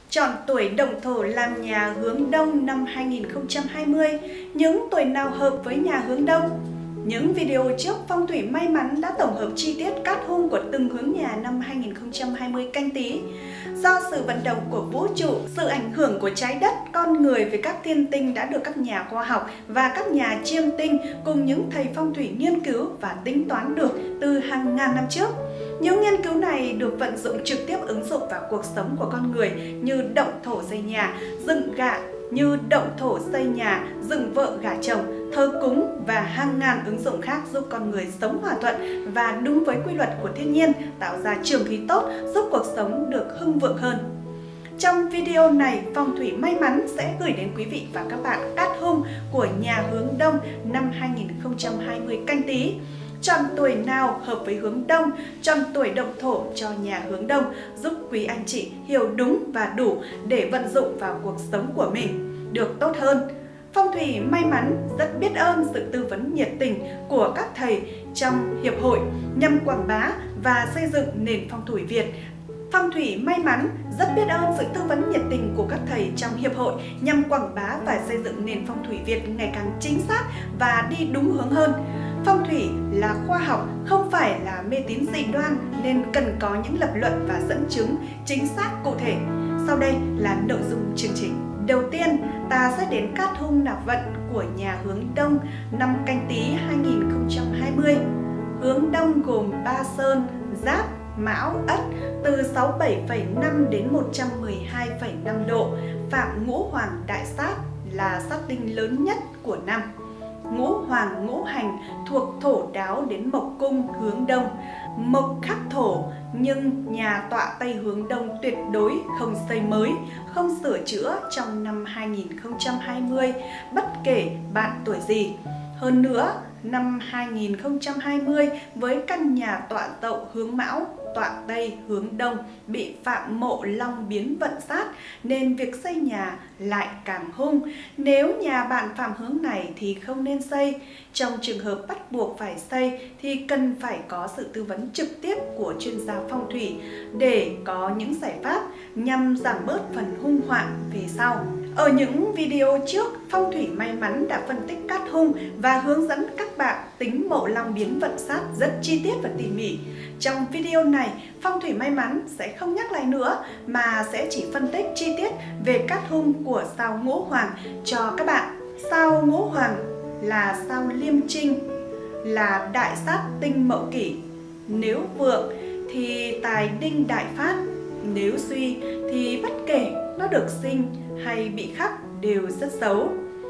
Chọn tuổi Động Thổ làm nhà hướng Đông năm 2020. Những tuổi nào hợp với nhà hướng Đông? Những video trước phong thủy may mắn đã tổng hợp chi tiết cát hung của từng hướng nhà năm 2020 Canh Tý. Do sự vận động của vũ trụ, sự ảnh hưởng của trái đất, con người với các thiên tinh đã được các nhà khoa học và các nhà chiêm tinh cùng những thầy phong thủy nghiên cứu và tính toán được từ hàng ngàn năm trước. Những nghiên cứu này được vận dụng trực tiếp ứng dụng vào cuộc sống của con người như động thổ xây nhà, dựng gạ, như động thổ xây nhà, dựng vợ gả chồng, thờ cúng và hàng ngàn ứng dụng khác giúp con người sống hòa thuận và đúng với quy luật của thiên nhiên, tạo ra trường khí tốt, giúp cuộc sống được hưng vượng hơn. Trong video này, phong thủy may mắn sẽ gửi đến quý vị và các bạn cát hung của nhà hướng Đông năm 2020 Canh Tý. Chọn tuổi nào hợp với hướng Đông, chọn tuổi Động Thổ cho nhà hướng Đông, giúp quý anh chị hiểu đúng và đủ để vận dụng vào cuộc sống của mình được tốt hơn. Phong thủy may mắn rất biết ơn sự tư vấn nhiệt tình của các thầy trong hiệp hội nhằm quảng bá và xây dựng nền phong thủy Việt. Phong thủy may mắn rất biết ơn sự tư vấn nhiệt tình của các thầy trong hiệp hội nhằm quảng bá và xây dựng nền phong thủy Việt ngày càng chính xác và đi đúng hướng hơn. Phong thủy là khoa học, không phải là mê tín dị đoan nên cần có những lập luận và dẫn chứng chính xác cụ thể. Sau đây là nội dung chương trình. Đầu tiên, ta sẽ đến cát hung nạp vận của nhà hướng Đông năm Canh Tý 2020. Hướng Đông gồm Ba Sơn, Giáp, Mão, Ất từ 67,5 đến 112,5 độ. Phạm Ngũ Hoàng đại sát là sát tinh lớn nhất của năm. Ngũ Hoàng ngũ hành thuộc thổ đáo đến mộc cung hướng Đông. Mộc khắc thổ nhưng nhà tọa Tây hướng Đông tuyệt đối không xây mới, không sửa chữa trong năm 2020 bất kể bạn tuổi gì. Hơn nữa, năm 2020 với căn nhà tọa Dậu hướng Mão, tọa Tây hướng Đông bị phạm mộ long biến vận sát nên việc xây nhà lại càng hung. Nếu nhà bạn phạm hướng này thì không nên xây. Trong trường hợp bắt buộc phải xây thì cần phải có sự tư vấn trực tiếp của chuyên gia phong thủy để có những giải pháp nhằm giảm bớt phần hung họa về sau. Ở những video trước, phong thủy may mắn đã phân tích cát hung và hướng dẫn các bạn tính mộ long biến vận sát rất chi tiết và tỉ mỉ. Trong video này, phong thủy may mắn sẽ không nhắc lại nữa mà sẽ chỉ phân tích chi tiết về cát hung của sao Ngũ Hoàng cho các bạn. Sao Ngũ Hoàng là sao Liêm Trinh, là đại sát tinh Mậu Kỷ. Nếu vượng thì tài đinh đại phát, nếu suy thì bất kể nó được sinh hay bị khắc đều rất xấu.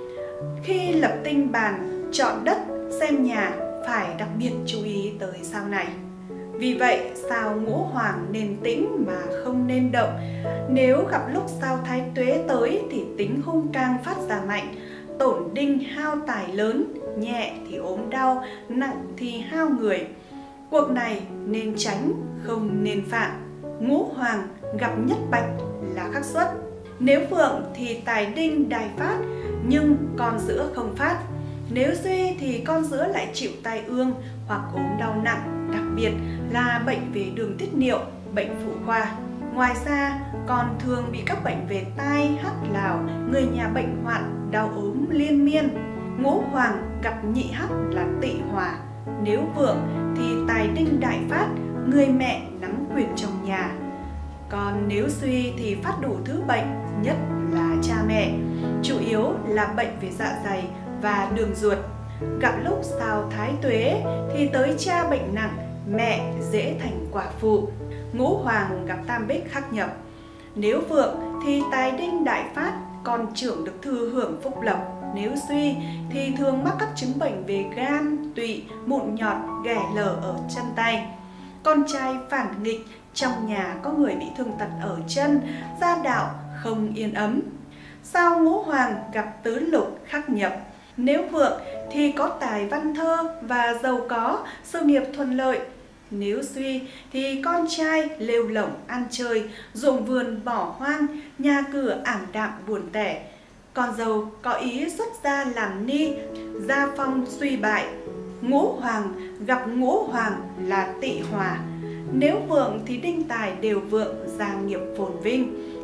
Khi lập tinh bàn, chọn đất, xem nhà phải đặc biệt chú ý tới sao này. Vì vậy, sao Ngũ Hoàng nên tĩnh mà không nên động. Nếu gặp lúc sao Thái Tuế tới thì tính hung càng phát ra mạnh. Tổn đinh hao tài lớn, nhẹ thì ốm đau, nặng thì hao người. Cuộc này nên tránh, không nên phạm. Ngũ Hoàng gặp nhất bạch là khắc xuất. Nếu vượng thì tài đinh đài phát nhưng con giữa không phát. Nếu suy thì con giữa lại chịu tai ương hoặc ốm đau nặng, đặc biệt là bệnh về đường tiết niệu, bệnh phụ khoa. Ngoài ra, còn thường bị các bệnh về tai, hắc lào, người nhà bệnh hoạn, đau ốm liên miên. Ngũ Hoàng gặp nhị hắc là tỵ hỏa. Nếu vượng thì tài đinh đại phát, người mẹ nắm quyền trong nhà. Còn nếu suy thì phát đủ thứ bệnh, nhất là cha mẹ. Chủ yếu là bệnh về dạ dày và đường ruột. Gặp lúc sao Thái Tuế thì tới cha bệnh nặng, mẹ dễ thành quả phụ. Ngũ Hoàng gặp tam bích khắc nhập. Nếu vượng thì tài đinh đại phát, con trưởng được thừa hưởng phúc lộc. Nếu suy thì thường mắc các chứng bệnh về gan, tụy, mụn nhọt, ghẻ lở ở chân tay. Con trai phản nghịch, trong nhà có người bị thương tật ở chân, gia đạo không yên ấm. Sao Ngũ Hoàng gặp tứ lục khắc nhập. Nếu vượng thì có tài văn thơ và giàu có, sự nghiệp thuận lợi. Nếu suy thì con trai lêu lổng ăn chơi, ruộng vườn bỏ hoang, nhà cửa ảm đạm buồn tẻ. Con dâu có ý xuất gia làm ni, gia phong suy bại. Ngũ Hoàng gặp Ngũ Hoàng là tỵ hòa. Nếu vượng thì đinh tài đều vượng, gia nghiệp phồn vinh.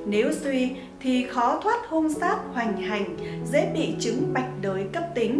Nếu suy thì khó thoát hung sát hoành hành, dễ bị chứng bạch đới cấp tính.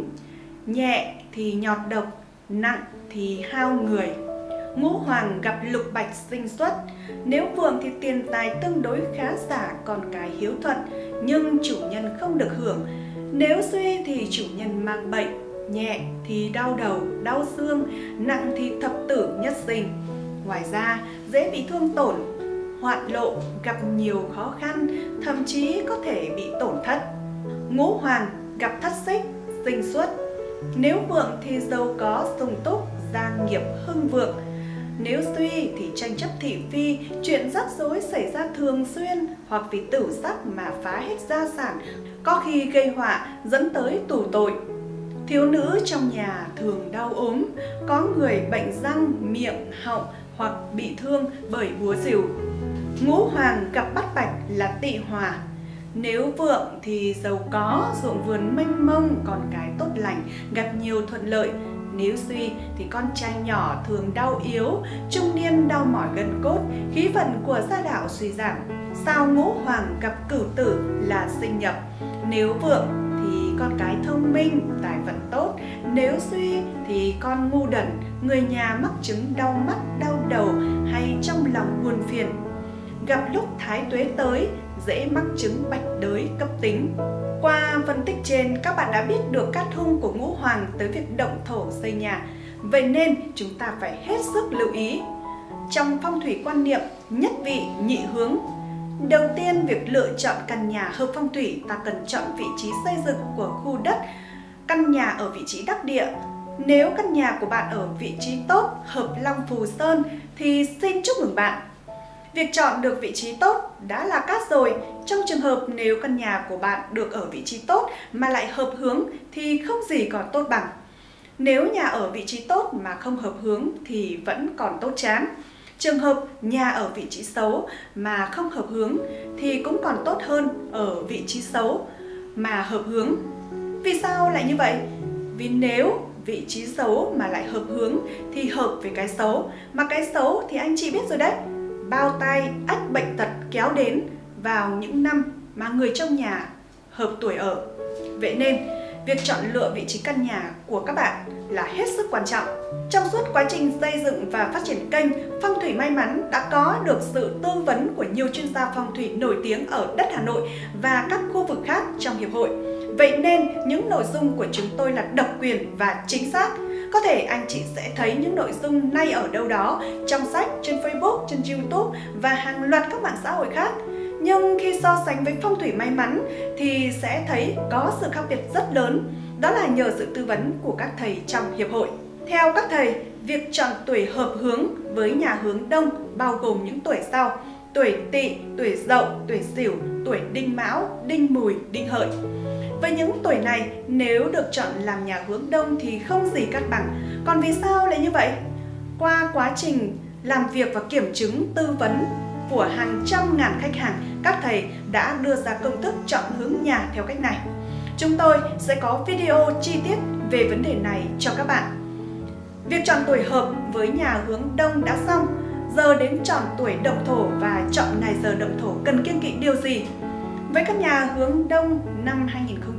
Nhẹ thì nhọt độc, nặng thì hao người. Ngũ hoàng gặp lục bạch sinh xuất. Nếu vượng thì tiền tài tương đối khá giả, con cái hiếu thuận, nhưng chủ nhân không được hưởng. Nếu suy thì chủ nhân mang bệnh, nhẹ thì đau đầu, đau xương, nặng thì thập tử nhất sinh. Ngoài ra, dễ bị thương tổn, hoạn lộ, gặp nhiều khó khăn, thậm chí có thể bị tổn thất. Ngũ hoàng gặp thất xích, sinh xuất. Nếu vượng thì giàu có sung túc, gia nghiệp hưng vượng. Nếu suy thì tranh chấp thị phi, chuyện rắc rối xảy ra thường xuyên, hoặc vì tử sắc mà phá hết gia sản, có khi gây họa dẫn tới tù tội. Thiếu nữ trong nhà thường đau ốm, có người bệnh răng, miệng, họng hoặc bị thương bởi búa rìu. Ngũ hoàng gặp bát bạch là tỵ hòa. Nếu vượng thì giàu có, ruộng vườn mênh mông, con cái tốt lành, gặp nhiều thuận lợi. Nếu suy thì con trai nhỏ thường đau yếu, trung niên đau mỏi gân cốt, khí vận của gia đạo suy giảm. Sao ngũ hoàng gặp cửu tử là sinh nhập. Nếu vượng thì con cái thông minh, tài vận tốt. Nếu suy thì con ngu đần, người nhà mắc chứng đau mắt, đau đầu hay trong lòng buồn phiền. Gặp lúc thái tuế tới, dễ mắc chứng bạch đới cấp tính. Qua phân tích trên, các bạn đã biết được cát hung của ngũ hoàng tới việc động thổ xây nhà. Vậy nên chúng ta phải hết sức lưu ý. Trong phong thủy quan niệm, nhất vị nhị hướng. Đầu tiên, việc lựa chọn căn nhà hợp phong thủy, ta cần chọn vị trí xây dựng của khu đất, căn nhà ở vị trí đắc địa. Nếu căn nhà của bạn ở vị trí tốt, hợp long phù sơn thì xin chúc mừng bạn. Việc chọn được vị trí tốt đã là cát rồi. Trong trường hợp nếu căn nhà của bạn được ở vị trí tốt mà lại hợp hướng thì không gì còn tốt bằng. Nếu nhà ở vị trí tốt mà không hợp hướng thì vẫn còn tốt chán. Trường hợp nhà ở vị trí xấu mà không hợp hướng thì cũng còn tốt hơn ở vị trí xấu mà hợp hướng. Vì sao lại như vậy? Vì nếu vị trí xấu mà lại hợp hướng thì hợp với cái xấu, mà cái xấu thì anh chị biết rồi đấy, bao tai, ách bệnh tật kéo đến vào những năm mà người trong nhà hợp tuổi ở. Vậy nên, việc chọn lựa vị trí căn nhà của các bạn là hết sức quan trọng. Trong suốt quá trình xây dựng và phát triển kênh, Phong thủy may mắn đã có được sự tư vấn của nhiều chuyên gia phong thủy nổi tiếng ở đất Hà Nội và các khu vực khác trong hiệp hội. Vậy nên, những nội dung của chúng tôi là độc quyền và chính xác. Có thể anh chị sẽ thấy những nội dung này ở đâu đó, trong sách, trên Facebook, trên YouTube và hàng loạt các mạng xã hội khác. Nhưng khi so sánh với phong thủy may mắn thì sẽ thấy có sự khác biệt rất lớn. Đó là nhờ sự tư vấn của các thầy trong hiệp hội. Theo các thầy, việc chọn tuổi hợp hướng với nhà hướng đông bao gồm những tuổi sau: tuổi Tỵ, tuổi Dậu, tuổi Sửu, tuổi Đinh Mão, Đinh Mùi, Đinh Hợi. Với những tuổi này, nếu được chọn làm nhà hướng đông thì không gì cắt bằng. Còn vì sao lại như vậy? Qua quá trình làm việc và kiểm chứng tư vấn của hàng trăm ngàn khách hàng, các thầy đã đưa ra công thức chọn hướng nhà theo cách này. Chúng tôi sẽ có video chi tiết về vấn đề này cho các bạn. Việc chọn tuổi hợp với nhà hướng đông đã xong, giờ đến chọn tuổi động thổ và chọn ngày giờ động thổ cần kiêng kỵ điều gì? Với các nhà hướng đông năm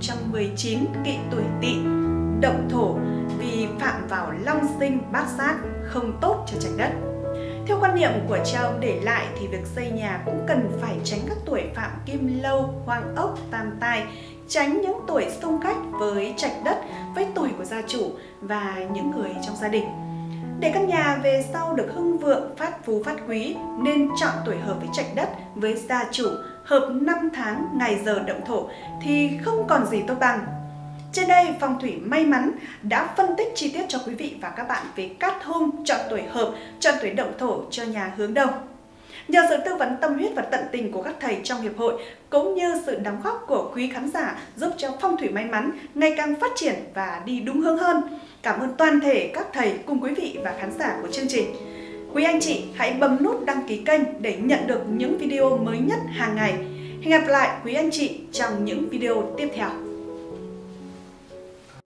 2019 kỵ tuổi Tỵ, động thổ vì phạm vào long sinh bát sát, không tốt cho trạch đất. Theo quan niệm của cha ông để lại thì việc xây nhà cũng cần phải tránh các tuổi phạm kim lâu, hoàng ốc, tam tai, tránh những tuổi xung khắc với trạch đất, với tuổi của gia chủ và những người trong gia đình. Để căn nhà về sau được hưng vượng, phát phú phát quý nên chọn tuổi hợp với trạch đất, với gia chủ, hợp 5 tháng ngày giờ động thổ thì không còn gì tốt bằng. Trên đây, Phong thủy may mắn đã phân tích chi tiết cho quý vị và các bạn về cát hung, chọn tuổi hợp, chọn tuổi động thổ cho nhà hướng đông. Nhờ sự tư vấn tâm huyết và tận tình của các thầy trong hiệp hội cũng như sự đóng góp của quý khán giả giúp cho Phong thủy may mắn ngày càng phát triển và đi đúng hướng hơn. Cảm ơn toàn thể các thầy cùng quý vị và khán giả của chương trình. Quý anh chị hãy bấm nút đăng ký kênh để nhận được những video mới nhất hàng ngày. Hẹn gặp lại quý anh chị trong những video tiếp theo.